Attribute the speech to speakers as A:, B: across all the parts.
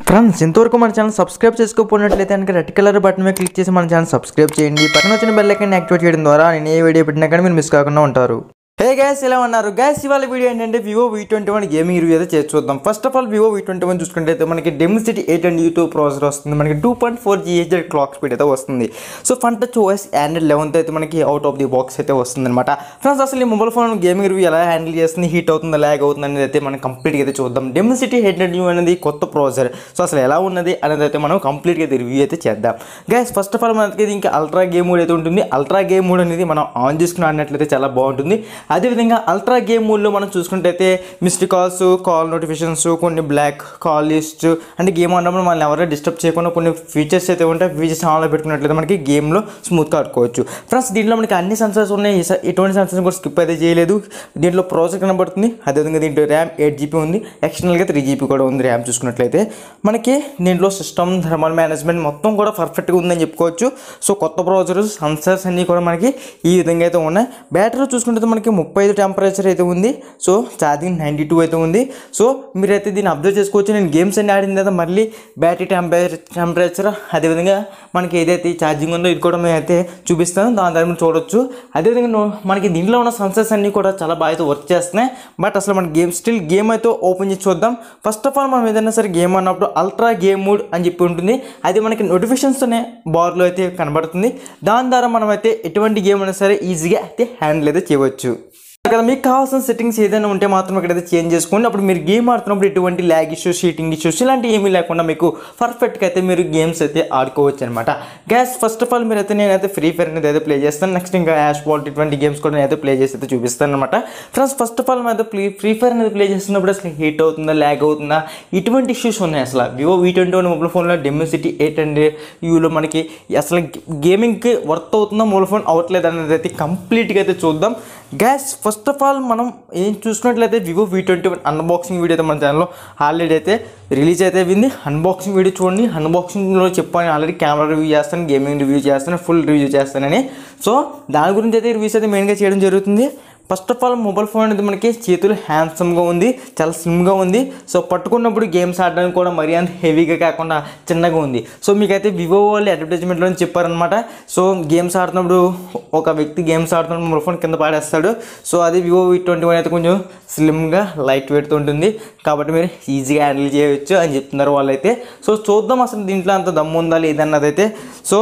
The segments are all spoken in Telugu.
A: ఫ్రెండ్స్ ఇంతవరకు మన ఛానల్ సబ్స్క్రైబ్ చేసుకోకపోయినట్లయితే కనుక రెడ్ కలర్ బటన్ మీద క్లిక్ చేసి మన ఛానల్ సబ్స్క్రైబ్ చేయండి. పక్కన వచ్చిన బెల్ ఐకాన్ యాక్టివేట్ చేయడం ద్వారా నేను ఏ వీడియో పెట్టినా కానీ మీరు మిస్ కాకుండా ఉంటారు. హే గైస్, ఎలా ఉన్నారు గైస్? ఇవాళ వీడియో ఏంటంటే వివో V21 గేమింగ్ రివ్యూ అయితే చేసి చూద్దాం. First of all Vivo V21 చూసుకుంటే అయితే మనకి డెమిసిటీ 8 ప్రాసెసర్ వస్తుంది. మనకి 2.4 GHz క్లాక్ స్పీడ్ అయితే వస్తుంది. So fun touch OS Android 11 అయితే మనకి అవుట్ ఆఫ్ ది బాక్స్ అయితే వస్తుంది అనమాట. ఫ్రెండ్స్ అసలు ఈ మొబైల్ ఫోన్ గేమింగ్ రివ్యూ ఎలా హ్యాండిల్ చేస్తుంది, హీట్ అవుతుంది, ల్యాగ్ అవుతుంది అనేది అయితే మనం కంప్లీట్గా అయితే చూద్దాం. డెమిసిటీ 8 అనేది కొత్త ప్రాసెసర్. సో అసలు ఎలా ఉన్నది అనేది అయితే మనం కంప్లీట్గా అయితే రివ్యూ అయితే చేద్దాం. గైస్ ఫస్ట్ ఆఫ్ ఆల్ మనకి ఇంకా అల్ట్రా గేమ్ మోడ్ అయితే ఉంటుంది. అల్ట్రా గేమ్ మోడ్ అనేది మనం ఆన్ చేసుకుని ఆడినట్లయితే చాలా బాగుంటుంది. అదేవిధంగా అల్ట్రా గేమ్ మోడ్లో మనం చూసుకుంటే మిస్డ్ కాల్స్, కాల్ నోటిఫికేషన్స్, కొన్ని బ్లాక్ కాల్ లిస్ట్ అంటే గేమ్ ఆడినప్పుడు మనల్ని ఎవరైనా డిస్టర్బ్ చేయకుండా కొన్ని ఫీచర్స్ అయితే ఉంటాయి. ఫీచర్స్ ఆన్లో పెట్టుకున్నట్లయితే మనకి గేమ్లో స్మూత్గా ఆడుకోవచ్చు. ఫ్రెండ్స్ దీంట్లో మనకి అన్ని సెన్సర్స్ ఉన్నాయి. ఎటువంటి సెన్సర్స్ కూడా స్కిప్ అయితే చేయలేదు. దీంట్లో ప్రాసెసర్ కనబడుతుంది. అదేవిధంగా దీంట్లో ర్యామ్ 8GB ఉంది. ఎక్స్టర్నల్గా 3GB కూడా ఉంది ర్యామ్ చూసుకున్నట్లయితే. మనకి దీంట్లో సిస్టమ్, థర్మల్ మేనేజ్మెంట్ మొత్తం కూడా పర్ఫెక్ట్గా ఉందని చెప్పుకోవచ్చు. సో కొత్త ప్రాసెసర్, సెన్సర్స్ అన్నీ కూడా మనకి ఈ విధంగా అయితే ఉన్నాయి. బ్యాటరీ చూసుకుంటే మనకి 35 టెంపరేచర్ అయితే ఉంది. సో ఛార్జింగ్ 92 అయితే ఉంది. సో మీరైతే దీన్ని అబ్జర్వ్ చేసుకోవచ్చు. నేను గేమ్స్ అన్ని ఆడిన తర్వాత మళ్ళీ బ్యాటరీ టెంపరేచర్ అదేవిధంగా మనకి ఏదైతే ఛార్జింగ్ ఉందో ఇది కూడా మేము అయితే చూపిస్తాను. దాని ద్వారా మీరు చూడొచ్చు. అదేవిధంగా మనకి దీంట్లో ఉన్న సెన్సర్స్ అన్నీ కూడా చాలా బాగా అయితే వర్క్ చేస్తున్నాయి. బట్ అసలు మన గేమ్ అయితే ఓపెన్ చేసి చూద్దాం. ఫస్ట్ ఆఫ్ ఆల్ మనం ఏదైనా సరే గేమ్ అన్నప్పుడు అల్ట్రా గేమ్ మోడ్ అని చెప్పి ఉంటుంది. అది మనకి నోటిఫికేషన్స్తోనే బార్లో అయితే కనబడుతుంది. దాని ద్వారా మనం అయితే ఎటువంటి గేమ్ అయినా సరే ఈజీగా అయితే హ్యాండిల్ అయితే చేయవచ్చు. కదా మీకు కావాల్సిన సెట్టింగ్స్ ఏదైనా ఉంటే మాత్రం ఇక్కడైతే చేంజ్ చేసుకోండి. అప్పుడు మీరు గేమ్ ఆడుతున్నప్పుడు ఎటువంటి ల్యాగ్ ఇష్యూస్, హీటింగ్ ఇష్యూస్ ఇలాంటివి ఏమీ లేకుండా మీకు పర్ఫెక్ట్గా అయితే మీరు గేమ్స్ అయితే ఆడుకోవచ్చు అనమాట. గ్యాస్ ఫస్ట్ ఆఫ్ ఆల్ మీరైతే నేనైతే ఫ్రీ ఫైర్ అనేది అయితే ప్లే చేస్తాను. నెక్స్ట్ ఇంకా యాష్ బాల్ ఇటువంటి గేమ్స్ కూడా నేనైతే ప్లే చేసి అయితే చూపిస్తాను అనమాట. ఫ్రెండ్స్ ఫస్ట్ ఆఫ్ ఆల్ అయితే ఫ్రీ ఫైర్ అనేది ప్లే చేస్తున్నప్పుడు అసలు హీట్ అవుతుందా, ల్యాగ్ అవుతుందా, ఇటువంటి ఇష్యూస్ ఉన్నాయి. అసలు వివో V21 మొబైల్ ఫోన్లో డెమిసిటీ 800Uలో మనకి అసలు గేమింగ్కి వర్త్ అవుతుందా, మొబైల్ ఫోన్ అవ్వట్లేదు అనేది అయితే కంప్లీట్గా అయితే చూద్దాం. గ్యాస్ ఫస్ట్ ఆఫ్ ఆల్ మనం ఏం చూసినట్లయితే వివో V21 అన్బాక్సింగ్ వీడియో అయితే మన ఛానల్లో ఆల్రెడీ అయితే రిలీజ్ అయితే అయింది. అన్బాక్సింగ్ వీడియో చూడండి. అన్బాక్సింగ్లో చెప్పాను ఆల్రెడీ కెమెరా రివ్యూ చేస్తాను, గేమింగ్ రివ్యూ చేస్తాను, ఫుల్ రివ్యూ చేస్తానని. సో దాని గురించి అయితే రివ్యూస్ అయితే మెయిన్గా చేయడం జరుగుతుంది. First of all mobile phone అనేది మనకి చేతులు హ్యాండ్సమ్గా ఉంది, చాలా స్లిమ్గా ఉంది. సో పట్టుకున్నప్పుడు గేమ్స్ ఆడడానికి కూడా మరీ అంత హెవీగా కాకుండా చిన్నగా ఉంది. సో మీకైతే వివో వాళ్ళు అడ్వర్టైజ్మెంట్లో చెప్పారనమాట. సో గేమ్స్ ఆడుతున్నప్పుడు ఒక వ్యక్తి గేమ్స్ ఆడుతున్నప్పుడు మొబైల్ ఫోన్ కింద పాడేస్తాడు. సో అది వివో V21 అయితే కొంచెం స్లిమ్గా లైట్ వెయిట్తో ఉంటుంది కాబట్టి మీరు ఈజీగా హ్యాండిల్ చేయవచ్చు అని చెప్తున్నారు వాళ్ళైతే. సో చూద్దాం అసలు దీంట్లో అంత దమ్ము ఉందా లేదన్నదైతే. సో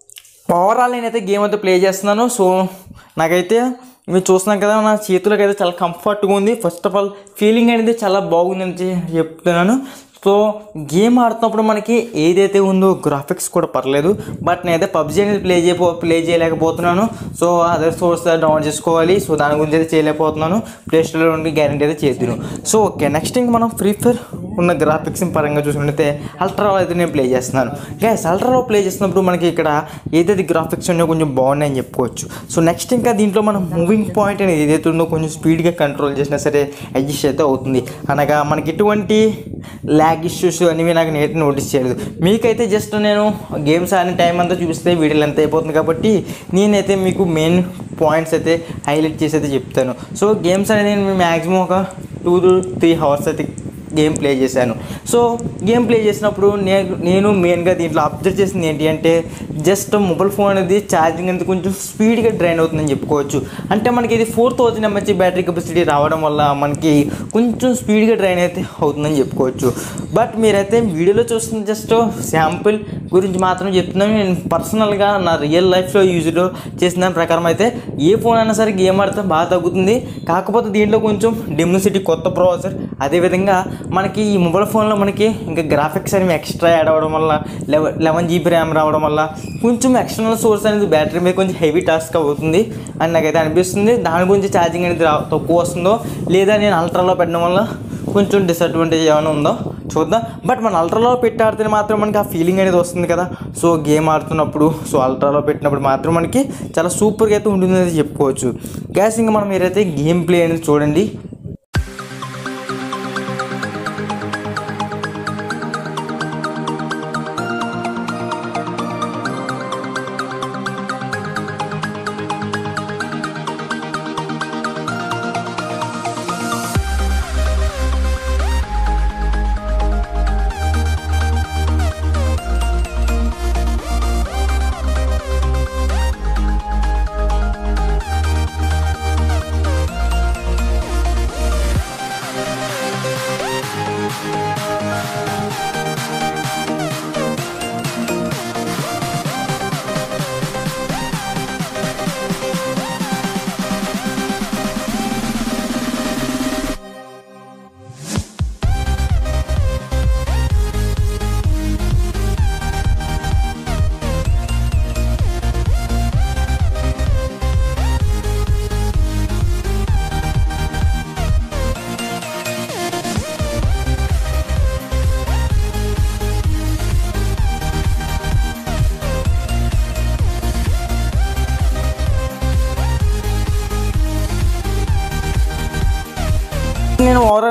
A: ఓవరాల్ నేనైతే గేమ్ అయితే ప్లే చేస్తున్నాను. సో నాకైతే మీరు చూస్తున్నాం కదా, నా చేతులకు అయితే చాలా కంఫర్ట్గా ఉంది. ఫస్ట్ ఆఫ్ ఆల్ ఫీలింగ్ అనేది చాలా బాగుందని చెప్తున్నాను. సో గేమ్ ఆడుతున్నప్పుడు మనకి ఏదైతే ఉందో గ్రాఫిక్స్ కూడా పర్లేదు. బట్ నేనైతే PUBG అనేది ప్లే చేయలేకపోతున్నాను. సో అదర్ సోర్స్ డౌన్లోడ్ చేసుకోవాలి. సో దాని గురించి అయితే చేయలేకపోతున్నాను. ప్లే స్టోర్లో ఉండి గ్యారెంటీ అయితే చేద్దాను. సో ఓకే, నెక్స్ట్ ఇంక మనం ఫ్రీ ఫైర్ ఉన్న గ్రాఫిక్స్ పరంగా చూసుకుంటే అల్ట్రాలో అయితే నేను ప్లే చేస్తున్నాను. గ్యాస్ అల్ట్రాలో ప్లే చేస్తున్నప్పుడు మనకి ఇక్కడ ఏదైతే గ్రాఫిక్స్ ఉన్నాయో కొంచెం బాగున్నాయని చెప్పుకోవచ్చు. సో నెక్స్ట్ ఇంకా దీంట్లో మనం మూవింగ్ పాయింట్ అనేది ఏదైతే ఉందో కొంచెం స్పీడ్గా కంట్రోల్ చేసినా సరే అడ్జస్ట్ అయితే అవుతుంది. అనగా మనకి ఎటువంటి ల్యాగ్ ఇష్యూస్ అనేవి నాకు నేటి నోటీస్ చేయలేదు. మీకైతే జస్ట్ నేను గేమ్స్ ఆడిన టైం అంతా చూపిస్తే వీడియోలు ఎంత అయిపోతుంది కాబట్టి నేనైతే మీకు మెయిన్ పాయింట్స్ అయితే హైలైట్ చేసి అయితే చెప్తాను. సో గేమ్స్ అనేది నేను మ్యాక్సిమం ఒక 2 to 3 hours అయితే గేమ్ ప్లే చేశాను. సో గేమ్ ప్లే చేసినప్పుడు నేను మెయిన్గా దీంట్లో అబ్జర్వ్ చేసింది ఏంటి అంటే జస్ట్ మొబైల్ ఫోన్ అనేది ఛార్జింగ్ అనేది కొంచెం స్పీడ్గా డ్రైన్ అవుతుందని చెప్పుకోవచ్చు. అంటే మనకి ఇది 4000 mAh బ్యాటరీ కెపాసిటీ రావడం వల్ల మనకి కొంచెం స్పీడ్గా డ్రైన్ అయితే అవుతుందని చెప్పుకోవచ్చు. బట్ మీరైతే వీడియోలో చూస్తున్న జస్ట్ శాంపుల్ గురించి మాత్రం చెప్తున్నాను. నేను పర్సనల్గా నా రియల్ లైఫ్లో యూజ్లో చేసిన దాని ప్రకారం అయితే ఏ ఫోన్ అయినా సరే గేమ్ ఆడితే బాగా తగ్గుతుంది. కాకపోతే దీంట్లో కొంచెం డెమిసిటీ కొత్త ప్రాసెసర్, అదేవిధంగా మనకి ఈ మొబైల్ ఫోన్లో మనకి ఇంకా గ్రాఫిక్స్ అనేవి ఎక్స్ట్రా యాడ్ అవ్వడం వల్ల 11GB ర్యామ్ రావడం వల్ల కొంచెం ఎక్స్టర్నల్ సోర్స్ అనేది బ్యాటరీ మీద కొంచెం హెవీ టాస్క్ అవుతుంది అని నాకైతే అనిపిస్తుంది. దాని గురించి ఛార్జింగ్ అనేది తక్కువ వస్తుందో లేదా నేను అల్ట్రాలో పెట్టడం వల్ల కొంచెం డిసడ్వాంటేజ్ ఏమైనా ఉందో చూద్దాం. బట్ మన అల్ట్రాలో పెట్టి ఆడితే మాత్రం మనకి ఆ ఫీలింగ్ అనేది వస్తుంది కదా. సో గేమ్ ఆడుతున్నప్పుడు సో అల్ట్రాలో పెట్టినప్పుడు మాత్రం మనకి చాలా సూపర్గా అయితే ఉంటుందని చెప్పుకోవచ్చు. గ్యాస్ ఇంకా మనం మీరైతే గేమ్ ప్లే అనేది చూడండి.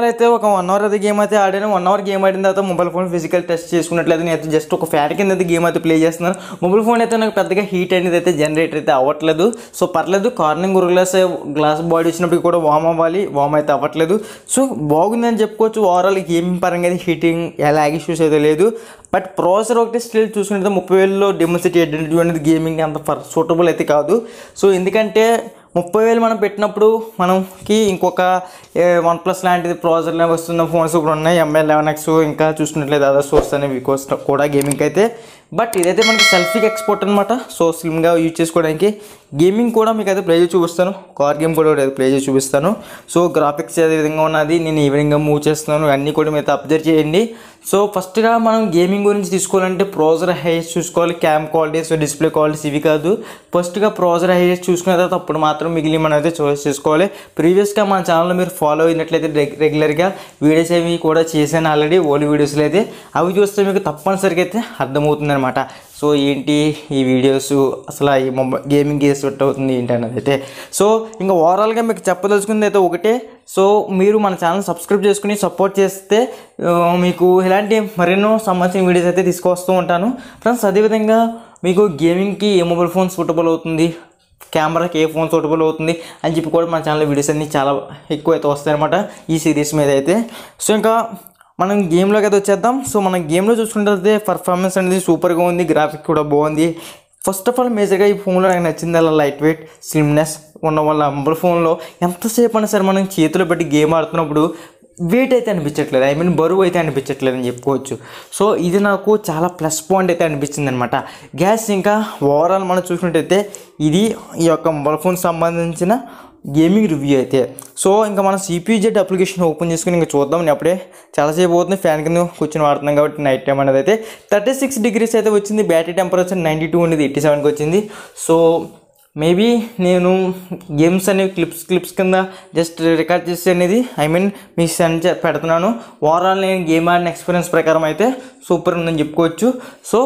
A: అయితే ఒక 1 అవర్ అయితే గేమ్ అయితే ఆడాను. 1 అవర్ గేమ్ ఆడిన తర్వాత మొబైల్ ఫోన్ ఫిజికల్ టెస్ట్ చేసుకున్నట్లయితే నేను అయితే జస్ట్ ఒక ఫ్యాట్ కింద అయితే గేమ్ అయితే ప్లే చేస్తున్నాను. మొబైల్ ఫోన్ అయితే నాకు పెద్దగా హీట్ అనేది అయితే జనరేట్ అయితే అవ్వట్లేదు. సో పర్లేదు, కార్నింగ్ గ్లాస్ బాడీ వచ్చినప్పుడు కూడా వామ్ అయితే అవ్వట్లేదు. సో బాగుందని చెప్పుకోవచ్చు. ఓవరాల్ గేమింగ్ పరంగా అయితే హీటింగ్ లాగ్ ఇష్యూస్ అయితే లేదు. బట్ ప్రాసెసర్ ఒకటి స్టిల్ చూసుకుంటే 30,000లో డెమోసిటీ ఎడిటివ్ అనేది గేమింగ్ అంత సూటబుల్ అయితే కాదు. సో ఎందుకంటే 30,000 మనం పెట్టినప్పుడు మనకి ఇంకొక OnePlus లాంటిది ప్రాసెసర్లో వస్తున్న ఫోన్స్ ఇప్పుడు ఉన్నాయి, MI11X, ఇంకా చూసుకున్నట్లయితే అదర్ సోర్స్ అనేవి కూడా గేమింగ్ అయితే. బట్ ఇదైతే మనకి సెల్ఫీకి ఎక్స్పోర్ట్ అనమాట. సో స్లిమ్గా యూజ్ చేసుకోవడానికి. గేమింగ్ కూడా మీకు అయితే ప్లే చేసి చూపిస్తాను, కార్ గేమ్ కూడా ప్లే చేసి చూపిస్తాను. సో గ్రాఫిక్స్ అదే విధంగా ఉన్నది, నేను ఈ విధంగా మూవ్ చేస్తున్నాను, అన్నీ కూడా మీరు అబ్జర్వ్ చేయండి. సో ఫస్ట్గా మనం గేమింగ్ గురించి తీసుకోవాలంటే ప్రాసెసర్ హైయెస్ట్ చూసుకోవాలి, క్యామ్ క్వాలిటీస్, డిస్ప్లే క్వాలిటీస్ ఇవి కాదు. ఫస్ట్గా ప్రాసెసర్ హైయెస్ట్ చూసుకున్న తర్వాత అప్పుడు మాత్రం మిగిలిన మనం అయితే చాయిస్ చేసుకోవాలి. ప్రీవియస్గా మన ఛానల్లో మీరు ఫాలో అయినట్లయితే రెగ్యులర్గా వీడియోస్ అవి కూడా చేశాను ఆల్రెడీ, ఓల్డ్ వీడియోస్లో అయితే. అవి చూస్తే మీకు తప్పనిసరిగా అయితే అర్థమవుతుంది అనమాట. సో ఏంటి ఈ వీడియోస్, అసలు ఈ గేమింగ్ సెట్ అవుతుంది ఏంటి అన్నది అయితే. సో ఇంకా ఓవరాల్గా మీకు చెప్పదలుచుకుంది అయితే ఒకటే. సో మీరు మన ఛానల్ సబ్స్క్రైబ్ చేసుకుని సపోర్ట్ చేస్తే మీకు ఇలాంటి మరెన్నో సంబంధించిన వీడియోస్ అయితే తీసుకొస్తూ ఉంటాను ఫ్రెండ్స్. అదేవిధంగా మీకు గేమింగ్కి ఏ మొబైల్ ఫోన్ సూటబుల్ అవుతుంది, కెమెరాకి ఏ ఫోన్ సూటబుల్ అవుతుంది అని చెప్పి కూడా మన ఛానల్లో వీడియోస్ అన్నీ చాలా ఎక్కువ అయితే వస్తాయన్నమాట ఈ సిరీస్ మీద అయితే. సో ఇంకా మనం గేమ్లోకి అయితే వచ్చేద్దాం. సో మనం గేమ్లో చూసుకుంటే పర్ఫార్మెన్స్ అనేది సూపర్గా ఉంది, గ్రాఫిక్ కూడా బాగుంది. ఫస్ట్ ఆఫ్ ఆల్ మేజర్గా ఈ ఫోన్లో నాకు నచ్చింది అలా లైట్ వెయిట్, స్లిమ్నెస్ ఉన్న వల్ల మొబైల్ ఫోన్లో ఎంతసేపు అయినా సరే మనం చేతిలో పెట్టి గేమ్ ఆడుతున్నప్పుడు వెయిట్ అయితే అనిపించట్లేదు, బరువు అయితే అనిపించట్లేదు అని చెప్పుకోవచ్చు. సో ఇది నాకు చాలా ప్లస్ పాయింట్ అయితే అనిపించింది అనమాట. ఇంకా ఓవరాల్ మనం చూసుకున్నట్టయితే ఇది ఈ యొక్క మొబైల్ ఫోన్ సంబంధించిన గేమింగ్ రివ్యూ అయితే. సో ఇంకా మనం CPUZ అప్లికేషన్ ఓపెన్ చేసుకుని ఇంకా చూద్దాం. నేను అప్పుడే చాలాసేపు అవుతుంది, ఫ్యాన్ కింద కూర్చొని వాడుతున్నాం కాబట్టి నైట్ టైం అనేది అయితే 36 degrees అయితే వచ్చింది. బ్యాటరీ టెంపరేచర్ 92 ఉండేది, 87కి వచ్చింది. సో మేబీ నేను గేమ్స్ అనేవి క్లిప్స్ కింద జస్ట్ రికార్డ్ చేసి అనేది మీకు సెండ్ పెడుతున్నాను. ఓవరాల్ నేను గేమ్ ఆడిన ఎక్స్పీరియన్స్ ప్రకారం అయితే సూపర్ ఉందని చెప్పుకోవచ్చు. సో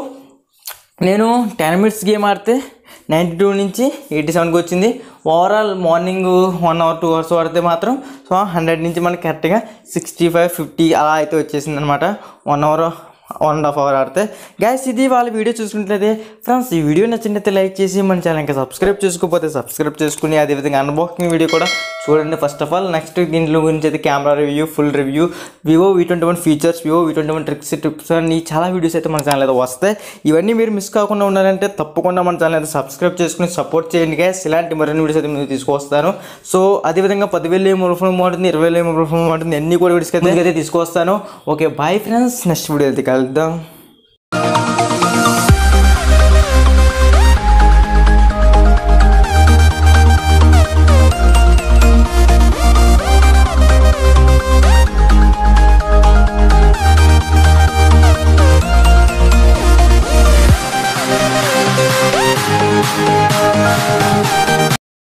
A: నేను 10 minutes గేమ్ ఆడితే 92 నుంచి 87కి వచ్చింది. ఓవరాల్ మార్నింగ్ 1 hour 2 hours ఆడితే మాత్రం 100 నుంచి మనకి కరెక్ట్గా 65 50 అలా అయితే వచ్చేసింది అనమాట. 1 hour 1.5 hour ఆడితే. ఇది వాళ్ళ వీడియో చూసుకుంటే ఫ్రెండ్స్, ఈ వీడియో నచ్చినట్లయితే లైక్ చేసి మన ఛానల్ ఇంకా సబ్స్క్రైబ్ చేసుకోకపోతే సబ్స్క్రైబ్ చేసుకుని అదేవిధంగా అన్బాక్సింగ్ వీడియో కూడా చూడండి ఫస్ట్ ఆఫ్ ఆల్. నెక్స్ట్ దీంట్లో గురించి అయితే camera review, full review, Vivo V21 features, Vivo V21 tips అని చాలా వీడియోస్ అయితే మన ఛానల్ అయితే వస్తాయి. ఇవన్నీ మీరు మిస్ కాకుండా ఉండాలంటే తప్పకుండా మన ఛానల్ అయితే సబ్స్క్రైబ్ చేసుకుని సపోర్ట్ చేయండి గైస్. ఇలాంటి మరిన్ని వీడియోస్ అయితే మీరు తీసుకొస్తాను. సో అదేవిధంగా 10,000 మొబైల్ ఫోన్ ఉంటుంది, 20,000 మొబైల్ ఫోన్ ఉంటుంది, అన్నీ కూడా వీడియోస్ అయితే తీసుకొస్తాను. Okay bye friends, next video అయితే కలుద్దాం.